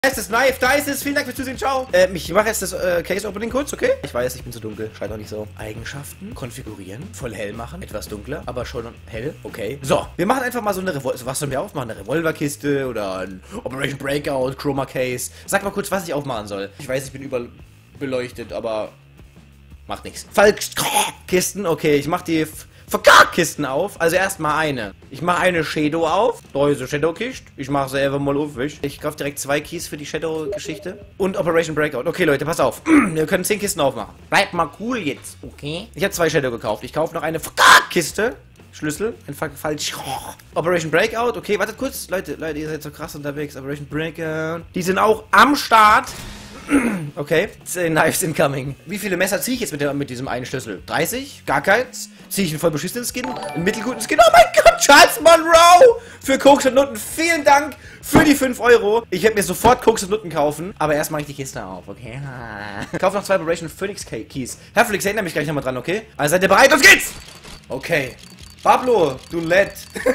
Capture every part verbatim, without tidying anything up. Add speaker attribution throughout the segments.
Speaker 1: Erstes Knife, da ist es. Vielen Dank fürs Zusehen. Ciao. Äh, ich mache jetzt das äh, Case Opening kurz, okay? Ich weiß, ich bin zu dunkel. Schreit auch nicht so. Eigenschaften. Konfigurieren. Voll hell machen. Etwas dunkler, aber schon hell. Okay. So, wir machen einfach mal so eine Revolver. Was sollen wir aufmachen? Eine Revolverkiste oder ein Operation Breakout, Chroma Case. Sag mal kurz, was ich aufmachen soll. Ich weiß, ich bin überbeleuchtet, aber macht nichts. Falschkisten. Okay, ich mach die Verkack-Kisten auf. Also erstmal eine. Ich mache eine Shadow auf. Da ist eine Shadow-Kiste. Ich mache sie einfach mal auf. Ich kaufe direkt zwei Keys für die Shadow-Geschichte. Und Operation Breakout. Okay, Leute, pass auf. Wir können zehn Kisten aufmachen. Bleibt mal cool jetzt, okay? Ich habe zwei Shadow gekauft. Ich kaufe noch eine Verkack-Kiste. Schlüssel. Ein falsch. Operation Breakout. Okay, wartet kurz. Leute, Leute, ihr seid so krass unterwegs. Operation Breakout. Die sind auch am Start. Okay, zehn Knives incoming. Wie viele Messer ziehe ich jetzt mit, der, mit diesem einen Schlüssel? dreißig? Gar keins? Ziehe ich einen voll beschissenen Skin? Einen mittelguten Skin? Oh mein Gott, Charles Monroe! Für Koks und Nutten. Vielen Dank für die fünf Euro. Ich werde mir sofort Koks und Nutten kaufen. Aber erst mache ich die Kiste auf, okay? Ich kaufe noch zwei Operation Phoenix Keys. Herr Felix, erinnere mich gleich nochmal dran, okay? Also seid ihr bereit? Los geht's! Okay. Pablo, du Lett.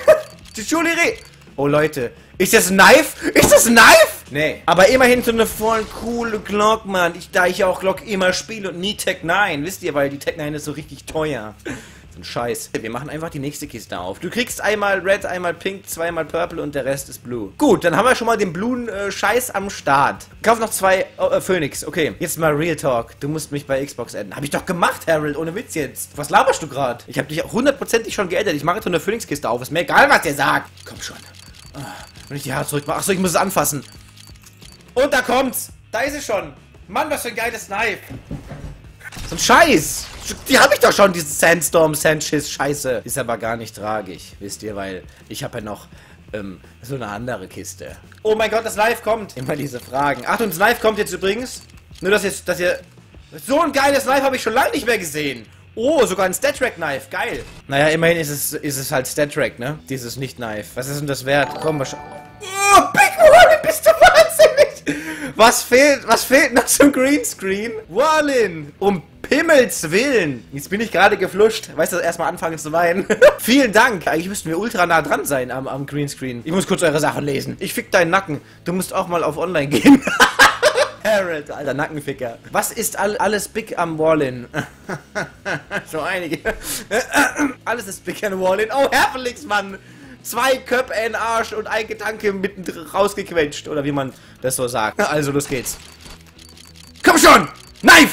Speaker 1: Oh Leute. Ist das ein Knife? Ist das ein Knife? Nee. Aber immerhin so eine voll coole Glock, Mann. Ich, da ich ja auch Glock immer spiele und nie Tech neun. Wisst ihr, weil die Tech neun ist so richtig teuer. So ein Scheiß. Wir machen einfach die nächste Kiste auf. Du kriegst einmal Red, einmal Pink, zweimal Purple und der Rest ist Blue. Gut, dann haben wir schon mal den bluen äh, Scheiß am Start. Kauf noch zwei äh, Phoenix. Okay, jetzt mal Real Talk. Du musst mich bei Xbox adden. Hab ich doch gemacht, Harold. Ohne Witz jetzt. Was laberst du gerade? Ich hab dich hundertprozentig schon geaddet. Ich mache jetzt so eine Phoenix-Kiste auf. Ist mir egal, was ihr sagt. Komm schon. Wenn ich die Haare zurück mache. Achso, ich muss es anfassen. Und da kommt's. Da ist es schon. Mann, was für ein geiles Knife. So ein Scheiß. Die habe ich doch schon, diese Sandstorm, Sandschiss, Scheiße. Ist aber gar nicht tragisch, wisst ihr, weil ich habe ja noch ähm, so eine andere Kiste. Oh mein Gott, das Knife kommt. Immer diese Fragen. Achtung, das Knife kommt jetzt übrigens. Nur, dass jetzt, dass ihr... So ein geiles Knife habe ich schon lange nicht mehr gesehen. Oh, sogar ein Stat-Track-Knife. Geil. Naja, immerhin ist es, ist es halt Stat-Track, ne? Dieses Nicht-Knife. Was ist denn das wert? Komm, was... Oh, Big Wallin, bist du wahnsinnig? Was fehlt, was fehlt noch zum Greenscreen? Wallin, um Pimmels Willen. Jetzt bin ich gerade gefluscht. Weißt du, erstmal anfangen zu weinen. Vielen Dank. Eigentlich müssten wir ultra nah dran sein am, am Greenscreen. Ich muss kurz eure Sachen lesen. Ich fick deinen Nacken. Du musst auch mal auf Online gehen. Harold, alter Nackenficker. Was ist all, alles big am Wallin? So einige. Alles ist big am Wallin. Oh, Herr Felix, Mann. Zwei Köpfe in Arsch und ein Gedanke mitten rausgequetscht. Oder wie man das so sagt. Also, los geht's. Komm schon! Knife!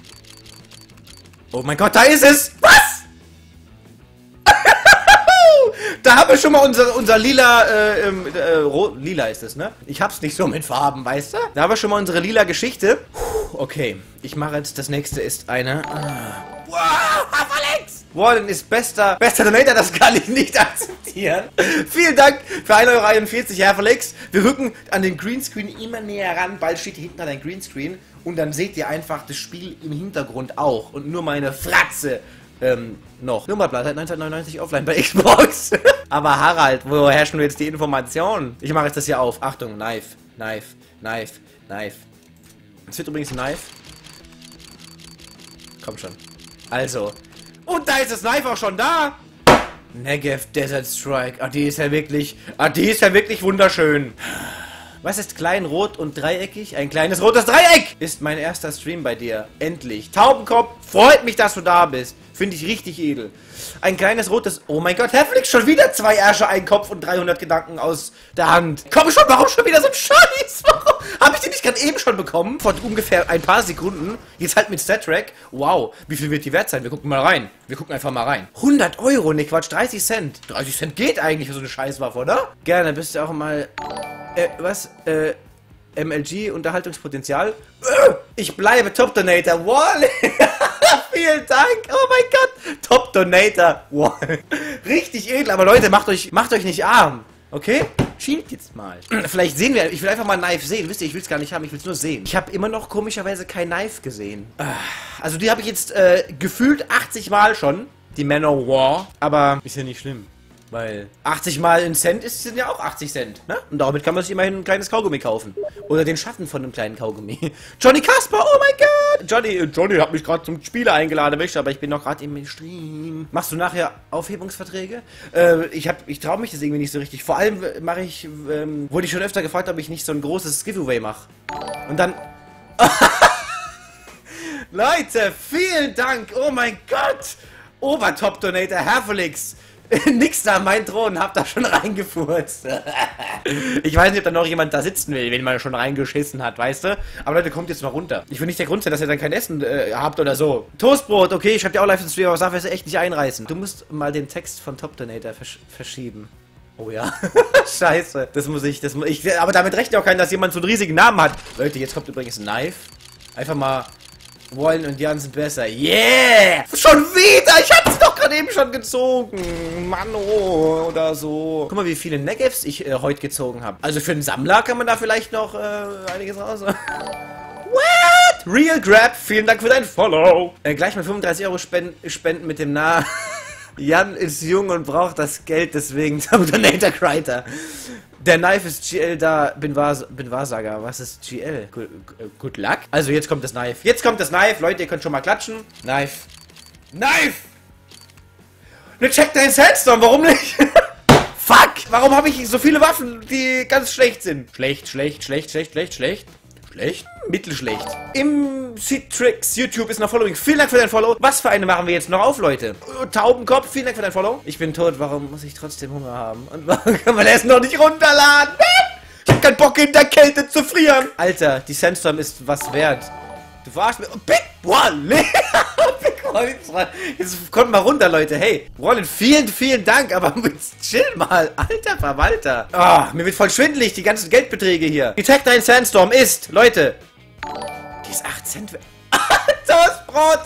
Speaker 1: Oh mein Gott, da ist es! Was? Da haben wir schon mal unser, unser lila, äh, äh, rot, lila ist es, ne? Ich hab's nicht so mit Farben, weißt du? Da haben wir schon mal unsere lila Geschichte. Puh, okay, ich mache jetzt, das nächste ist eine... Ah. Wow, Alex! Wallen ist bester, bester Donator, das kann ich nicht akzeptieren. Vielen Dank für ein Euro einundvierzig, Herr Felix. Wir rücken an den Greenscreen immer näher ran. Bald steht hier hinten an ein Greenscreen. Und dann seht ihr einfach das Spiel im Hintergrund auch. Und nur meine Fratze ähm, noch. Nummerblatt seit neunzehnhundertneunundneunzig offline bei Xbox. Aber Harald, wo herrschen wir jetzt die Informationen? Ich mache jetzt das hier auf. Achtung, Knife, Knife, Knife, Knife. Es wird übrigens ein Knife. Komm schon. Also. Und da ist das Knife auch schon da. Negev Desert Strike. Ah, die ist ja wirklich... Ah, die ist ja wirklich wunderschön. Was ist klein, rot und dreieckig? Ein kleines rotes Dreieck! Ist mein erster Stream bei dir. Endlich. Taubenkopf, freut mich, dass du da bist. Finde ich richtig edel. Ein kleines rotes... Oh mein Gott, Herr Felix, schon wieder zwei Ärsche, ein Kopf und dreihundert Gedanken aus der Hand. Komm schon, warum schon wieder so ein Scheiß? Warum? Habe ich den nicht gerade eben schon bekommen? Vor ungefähr ein paar Sekunden. Jetzt halt mit Stat-Track. Wow, wie viel wird die wert sein? Wir gucken mal rein. Wir gucken einfach mal rein. hundert Euro, ne Quatsch, dreißig Cent. dreißig Cent geht eigentlich für so eine Scheißwaffe, oder? Gerne, bist du auch mal... Äh, was? Äh, M L G, Unterhaltungspotenzial. Ich bleibe Top-Donator. Wall. Vielen Dank. Oh mein Gott. Top-Donator. Wall. Richtig edel. Aber Leute, macht euch, macht euch nicht arm. Okay? Schiebt jetzt mal. Vielleicht sehen wir... Ich will einfach mal ein Knife sehen. Wisst ihr, ich will es gar nicht haben. Ich will es nur sehen. Ich habe immer noch komischerweise kein Knife gesehen. Also die habe ich jetzt äh, gefühlt achtzig Mal schon. Die Manowar. Aber ist ja nicht schlimm. Weil achtzig mal ein Cent ist, sind ja auch achtzig Cent, ne? Und damit kann man sich immerhin ein kleines Kaugummi kaufen. Oder den Schatten von einem kleinen Kaugummi. Johnny Kasper, oh mein Gott! Johnny, Johnny hat mich gerade zum Spieler eingeladen, aber ich bin noch gerade im Stream. Machst du nachher Aufhebungsverträge? Äh, ich hab, ich traue mich das irgendwie nicht so richtig. Vor allem mache ich, ähm, wurde ich schon öfter gefragt, ob ich nicht so ein großes Giveaway mache. Und dann... Leute, vielen Dank! Oh mein Gott! Obertop-Donator, Herr Felix! Nix da, mein Thron, hab da schon reingefurzt. Ich weiß nicht, ob da noch jemand da sitzen will, wenn man schon reingeschissen hat, weißt du? Aber Leute, kommt jetzt mal runter. Ich will nicht der Grund sein, dass ihr dann kein Essen äh, habt oder so. Toastbrot, okay, ich hab dir auch live ins Stream, aber darf es echt nicht einreißen. Du musst mal den Text von Top Donator versch verschieben. Oh ja. Scheiße. Das muss ich, das muss ich. Aber damit rechnet auch keiner, dass jemand so einen riesigen Namen hat. Leute, jetzt kommt übrigens ein Knife. Einfach mal. Wallen und Jan sind besser. Yeah! Schon wieder! Ich hab's doch gerade eben schon gezogen. Mann, oh, oder so. Guck mal, wie viele Negevs ich äh, heute gezogen habe. Also für einen Sammler kann man da vielleicht noch äh, einiges raus. What? Real Grab, vielen Dank für dein Follow. Äh, gleich mal fünfunddreißig Euro spenden, spenden mit dem Nah. Jan ist jung und braucht das Geld, deswegen Donator Kreiter. Der Knife ist G L da, bin, Wahrs bin Wahrsager. Was ist G L? Good, good luck? Also jetzt kommt das Knife. Jetzt kommt das Knife. Leute, ihr könnt schon mal klatschen. Knife. Knife! Ne, check dein Sandstorm, warum nicht? Fuck! Warum habe ich so viele Waffen, die ganz schlecht sind? Schlecht, schlecht, schlecht, schlecht, schlecht, schlecht. Schlecht? Mittelschlecht. Im Citrix YouTube ist noch Following. Vielen Dank für dein Follow. Was für eine machen wir jetzt noch auf, Leute? Taubenkopf, vielen Dank für dein Follow. Ich bin tot, warum muss ich trotzdem Hunger haben? Und warum kann man Essen noch nicht runterladen? Ich hab keinen Bock in der Kälte zu frieren. Alter, die Sandstorm ist was wert. Du verarschst mich. Oh, Big Wally! Big Wally! Jetzt kommt mal runter, Leute. Hey, Wally, vielen, vielen Dank, aber chill mal. Alter Verwalter. Oh, mir wird voll schwindelig, die ganzen Geldbeträge hier. Die Tag nine Sandstorm ist, Leute. Die ist acht Cent wert. Toastbrot!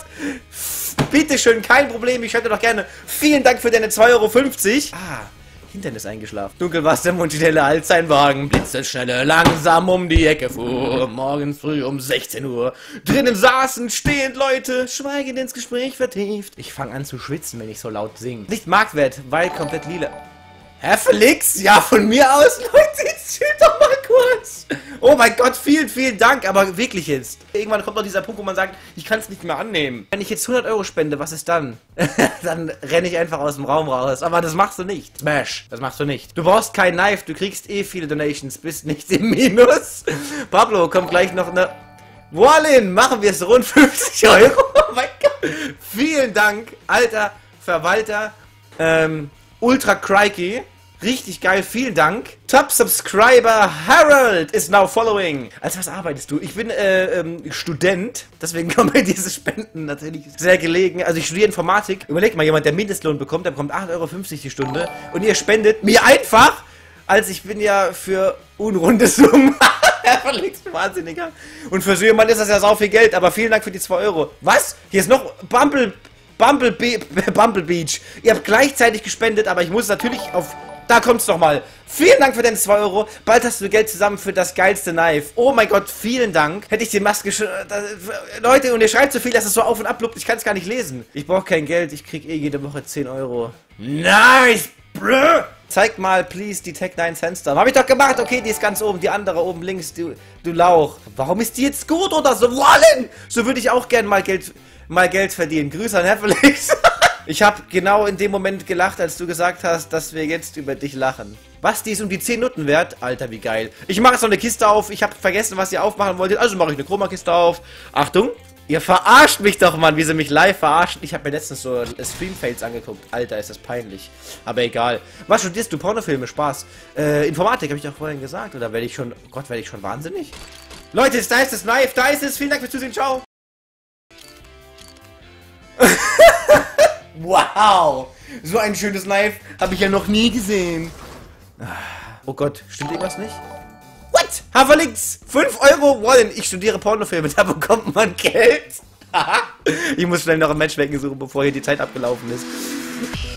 Speaker 1: Bitteschön, kein Problem. Ich hätte doch gerne. Vielen Dank für deine zwei Euro fünfzig. Ah. Hintern ist eingeschlafen. Dunkelwasser, Mundschnelle als ein Wagen. Blitzschnelle, langsam um die Ecke fuhr. Morgens früh um sechzehn Uhr. Drinnen saßen stehend Leute, schweigend ins Gespräch vertieft. Ich fange an zu schwitzen, wenn ich so laut singe. Nicht marktwert, weil komplett lila. Herr Felix? Ja, von mir aus, Leute, jetzt chill doch mal kurz. Oh mein Gott, vielen, vielen Dank, aber wirklich jetzt. Irgendwann kommt noch dieser Punkt, wo man sagt, ich kann es nicht mehr annehmen. Wenn ich jetzt hundert Euro spende, was ist dann? Dann renne ich einfach aus dem Raum raus. Aber das machst du nicht. Smash, das machst du nicht. Du brauchst kein Knife, du kriegst eh viele Donations, bist nicht im Minus. Pablo, kommt gleich noch eine... Wallin, machen wir es rund fünfzig Euro. Oh mein Gott. Vielen Dank, alter Verwalter. Ähm... Ultra Crikey. Richtig geil, vielen Dank. Top Subscriber Harold is now following. Als was arbeitest du? Ich bin äh, ähm, Student, deswegen kommen mir diese Spenden natürlich sehr gelegen. Also ich studiere Informatik. Überlegt mal, jemand, der Mindestlohn bekommt, der bekommt acht Euro fünfzig die Stunde. Und ihr spendet mir einfach, als ich bin ja für unrunde Summen. Verlegst du Wahnsinniger. Und für so jemand ist das ja sau viel Geld, aber vielen Dank für die zwei Euro. Was? Hier ist noch Bumble... Bumblebee, Bumble Beach. Ihr habt gleichzeitig gespendet, aber ich muss natürlich auf... Da kommt's doch mal. Vielen Dank für deine zwei Euro. Bald hast du Geld zusammen für das geilste Knife. Oh mein Gott, vielen Dank. Hätte ich die Maske schon... Leute, und ihr schreibt so viel, dass es so auf und ab lupt. Ich kann es gar nicht lesen. Ich brauche kein Geld. Ich krieg eh jede Woche zehn Euro. Nice, bro. Zeig mal, please, die Tag nine Sandstorm. Hab ich doch gemacht. Okay, die ist ganz oben. Die andere oben links, du, du Lauch. Warum ist die jetzt gut oder so? Wollen? So würde ich auch gerne mal Geld... mal Geld verdienen. Grüße an Herr Felix. Ich habe genau in dem Moment gelacht, als du gesagt hast, dass wir jetzt über dich lachen. Was, die ist um die zehn Nutten wert? Alter, wie geil. Ich mache jetzt noch eine Kiste auf. Ich habe vergessen, was ihr aufmachen wolltet. Also mache ich eine Chroma-Kiste auf. Achtung. Ihr verarscht mich doch, Mann, wie sie mich live verarschen. Ich habe mir letztens so Stream-Fails angeguckt. Alter, ist das peinlich. Aber egal. Was studierst du? Pornofilme? Spaß. Äh, Informatik, habe ich doch vorhin gesagt. Oder werde ich schon... Gott, werde ich schon wahnsinnig? Leute, da ist das Knife. Da ist es. Vielen Dank fürs Zusehen. Ciao. Wow! So ein schönes Knife habe ich ja noch nie gesehen. Oh Gott, stimmt irgendwas nicht? What? Haverlinks! fünf Euro Wallen. Ich studiere Pornofilme, da bekommt man Geld. Ich muss schnell noch ein Matchmaking suchen, bevor hier die Zeit abgelaufen ist.